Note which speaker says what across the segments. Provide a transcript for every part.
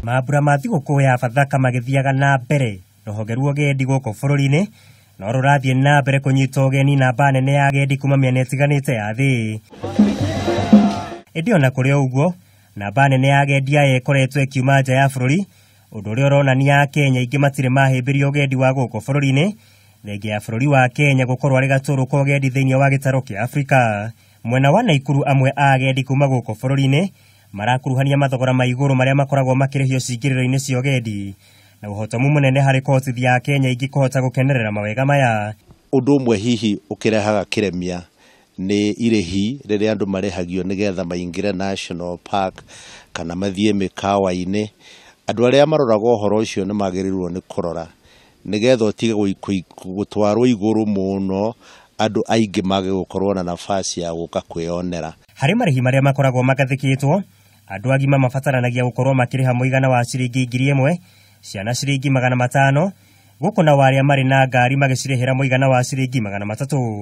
Speaker 1: Mambura ma thigũkũ ya Bathaka magĩthiaga na mbere rũhonge rwa ũgendi gũkũ bũrũri-inĩ no rũrathiĩ na mbere kũnyita ũgeni namba nene ya agendi kuma mĩena ĩtiganĩte ya thĩ. Ĩndĩ ona kũrĩ ũguo namba nene ya agendi aya ĩkoretwo ĩkiuma nja ya bũrũri, ũndũ ũrĩa ũronania Kenya ingĩ matirĩ mahĩmbĩria ũgendi wa gũkũ bũrũri-inĩ thengia ya bũrũri wa Kenya gũkorwo arĩ gatũrũ ka ũgendi thĩinĩ wa gĩtarũ kĩa Afrika. Mwena wa Naikuru amwe a agendi kuma gũkũ bũrũri-inĩ marakuruhania mathogora ma igũrũ marĩa makoragwo makĩrĩhio ciingĩrĩro-inĩ cia ũgendi na ũhotomu mũnene harĩ kũhotithia a Kenya ingĩ kũhota gũkenerera mawega maya.
Speaker 2: Ũndũ ũmwe hihi ũkĩrehaga kĩremia nĩ irĩhi rĩrĩa andũ marĩhagio nĩgetha maingĩre National Park kana mathiĩ mĩkawa-inĩ. Andũ arĩa maroraga ũhoro ũcio nĩ magĩrĩirwo nĩ kũrora nĩgetha ũtige gũtwarwo igũrũ mũno, andũ aingĩ mage gũkorwo na nafasi ya gũka kwĩyonera.
Speaker 1: Harĩ marĩhi marĩa makoragwo magathĩkĩtwo, andũ agima mabataranagia gũkorwo makĩrĩha mũigana wa ciringi 1,000, ciana ciringi 500, gũkũ na arĩa marĩ na ngari magĩcirĩhĩra mũigana wa ciringi 300.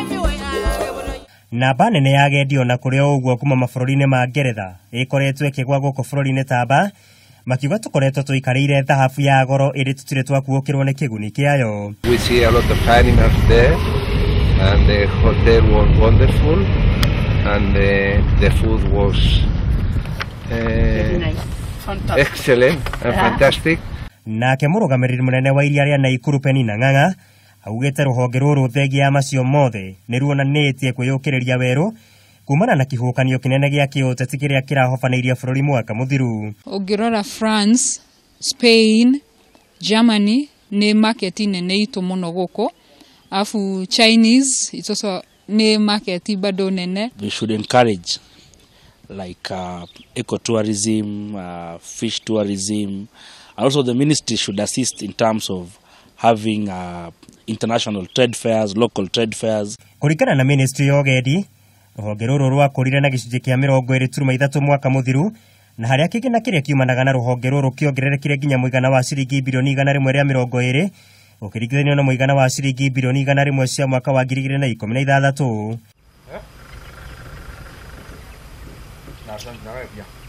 Speaker 1: Namba nene ya agendi ona kũrĩ ũguo kuma mabũrũri-inĩ ma Ngeretha ĩkoretwo ĩkĩgwa gũkũ bũrũri-inĩ tamba, makiuga tũkoretwo tũikarĩire thahabu ya goro ĩrĩ tũtirĩ twakuũkĩrwo nĩ kĩguni kĩayo.
Speaker 3: We see a lot of animals there and the hotel was wonderful and the food was excellent and fantastic.
Speaker 1: Nake mũrũgamĩrĩri mũnene wa iria rĩa Naikuru Penina Ng'ang'a augĩte rũhonge rũrũ thengia ya macio mothe nĩ ruonanĩtie kwĩyũkĩrĩria werũ kumana na kĩhuhũkanio kĩnene gĩa kĩũteti kĩrĩa kĩrahobanĩirie bũrũri mwaka mũthiru.
Speaker 4: Ũngĩrora France, Spain, Germany nĩ market nene itũ mũno gũkũ, afu Chinese it's also nĩ market bado nene.
Speaker 5: We should encourage like ecotourism, fish tourism. Also the ministry should assist in terms of having international trade fairs, local trade fairs.
Speaker 1: Kũringana na ministry ya ũgendi, rũhonge rũrũ rwakũrire na gĩcunjĩ kĩa 20.3 mwaka mũthiru, na harĩa kĩgĩna kĩrĩa kiumanaga na rũhonge rũrũ kĩongererekire nginya mũigana wa ciringi birioni 120 ũkĩringithanio na mũigana wa ciringi birioni 100 cia mwaka wa 2016.